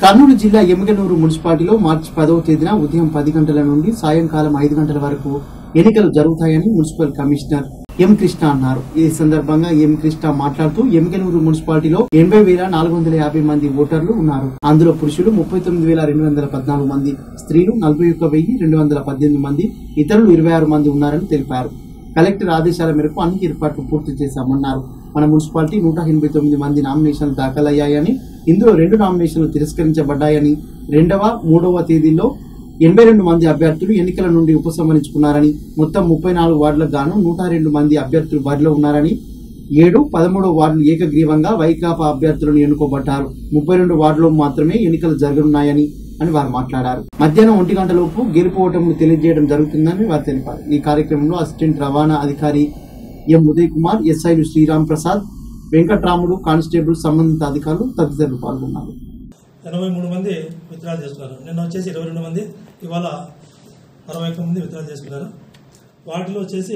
కర్నూలు జిల్లా ఎమ్మిగనూరు మున్సిపాలిటీలో మార్చి 10వ తేదీన ఉదయం 10 గంటల నుండి సాయంకాలం 5 గంటల వరకు ఎన్నికలు జరుగుతాయని మున్సిపల్ కమిషనర్ ఎం కృష్ణ అన్నారు. ఈ సందర్భంగా ఎం కృష్ణ మాట్లాడుతూ ఎమ్మిగనూరు మున్సిపాలిటీలో 80,450 మంది ఓటర్లు ఉన్నారు. అందులో పురుషులు 39,214 మంది, స్త్రీలు 41,218 మంది, ఇతరులు 26 మంది ఉన్నారని తెలిపారు. కలెక్టర్ ఆదేశాల మేరకు అన్ని ఏర్పాట్లు పూర్తి చేశామన్నారు. మన మున్సిపాలిటీ 189 మంది నామినేషన్లు దాఖలయ్యాయని, ఇందులో 2 నామినేషన్లు తిరస్కరించబడ్డాయని, 2వ, 3వ తేదీల్లో 82 మంది అభ్యర్థులు ఎన్నికల నుండి ఉపసంహరించుకున్నారని, మొత్తం 34 వార్డులకు గాను 102 మంది అభ్యర్థులు బరిలో ఉన్నారని, 7, 13 వార్డులు ఏకగ్రీవంగా వైకాపా అభ్యర్థులను ఎన్నుకోబడ్డారు. 32 వార్డులో మాత్రమే ఎన్నికలు జరగనున్నాయని అని వారు మాట్లాడారు. మధ్యాహ్నం 1 గంటలోపు గెలుపు ఓటములు తెలియజేయడం జరుగుతుందని వారు తెలిపారు. ఈ కార్యక్రమంలో అసిస్టెంట్ రవాణా అధికారి ఎం ఉదయ్ కుమార్, ఎస్ఐలు శ్రీరామ్ ప్రసాద్, వెంకట్రాములు, కానిస్టేబుల్, సంబంధిత అధికారులు తదితరులు పాల్గొన్నారు. 83 మంది విత్డ్రా చేసుకున్నారు. నిన్న వచ్చేసి 22 మంది, ఇవాళ 61 మంది విత్డ్రా చేసుకున్నారు. వాటిలో వచ్చేసి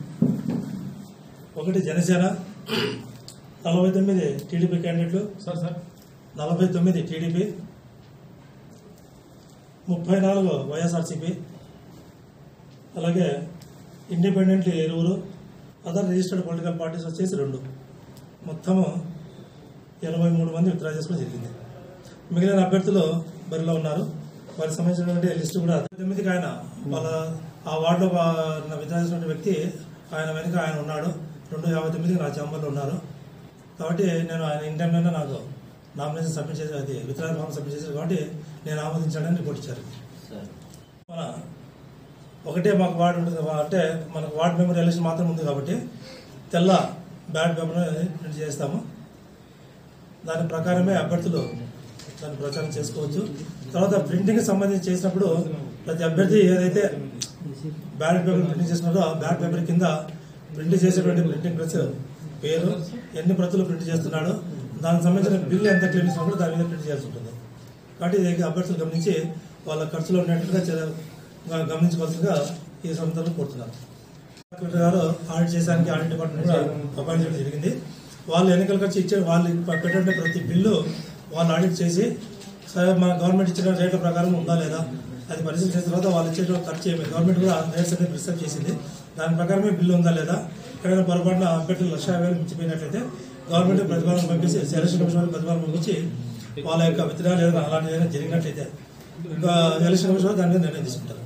1 జనసేన, 49 టీడీపీ క్యాండిడేట్లు, 49 టీడీపీ, 34 వైఎస్ఆర్సీపీ, అలాగే independent 20, other registered political parties వచ్చేసి 2, మొత్తము 83 మంది విత్డ్రా చేసుకోవడం జరిగింది. మిగిలిన అభ్యర్థులు బరిలో ఉన్నారు. వారికి సంబంధించినటువంటి లిస్టు కూడా 9కి ఆయన వాళ్ళ ఆ వార్డులో విత్డ్రా చేసిన వ్యక్తి ఆయన వెనుక ఆయన ఉన్నాడు. 259 నా ఛాంబర్లో ఉన్నారు. కాబట్టి నేను ఆయన ఇన్ టైంలోనే నాకు నామినేషన్ సబ్మిట్ చేసి అది విత్డ్రా ఫామ్ సబ్మిట్ చేశారు కాబట్టి నేను ఆమోదించానని రిపోర్ట్ ఇచ్చారు. మన ఒకటే మాకు వార్డు ఉంటుంది అంటే మనకు వార్డు మెంబర్ ఎలక్షన్ మాత్రం ఉంది కాబట్టి తెల్ల బ్యాలెట్ పేపర్ ప్రింట్ చేస్తాము. దాని ప్రకారమే అభ్యర్థులు దాన్ని ప్రచారం చేసుకోవచ్చు. తర్వాత ప్రింటింగ్ సంబంధించి చేసినప్పుడు ప్రతి అభ్యర్థి ఏదైతే బ్యాలెట్ పేపర్ ప్రింట్ చేస్తున్నారో ఆ బ్యాలెట్ పేపర్ కింద ప్రింట్ చేసేటువంటి ప్రింటింగ్ ప్రెస్ పేరు, ఎన్ని ప్రతులు ప్రింట్ చేస్తున్నాడో, దానికి సంబంధించిన బిల్లు ఎంత క్లెయిమ్ చేసినప్పుడు దాని మీద ప్రింట్ చేయాల్సి ఉంటుంది. కాబట్టి ఇది అభ్యర్థులు గమనించి వాళ్ళ ఖర్చులో ఉన్నట్టుగా గమనించవలసిందిగా ఈ సందర్భంలో కోరుతున్నారు. కలెక్టర్ గారు ఆడిట్ చేయడానికి ఆడిట్ డిపార్ట్మెంట్ కూడా అపాయింట్ చేయడం జరిగింది. వాళ్ళు ఎన్నికల ఖర్చు ఇచ్చే వాళ్ళు పెట్టే ప్రతి బిల్లు వాళ్ళు ఆడిట్ చేసి మన గవర్నమెంట్ ఇచ్చిన రేట్ల ప్రకారం ఉందా లేదా అది పరిశీలన చేసిన తర్వాత వాళ్ళు ఇచ్చే ఖర్చు గవర్నమెంట్ కూడా రేట్స్ అనేది ప్రిస్క్రైబ్ చేసింది. దాని ప్రకారమే బిల్లు ఉందా లేదా, ఎక్కడైనా పొరపాటున అభ్యర్థులు 1,50,000 మించిపోయినట్లయితే గవర్నమెంట్ ప్రతిపాదన పంపించి ఎలక్షన్ కమిషన్ ప్రతిపాదన పంపించి వాళ్ళ యొక్క విత్డ్రా లేదా అలాంటి జరిగినట్లయితే ఎలక్షన్ కమిషన్ దాని మీద నిర్ణయం తీసుకుంటారు.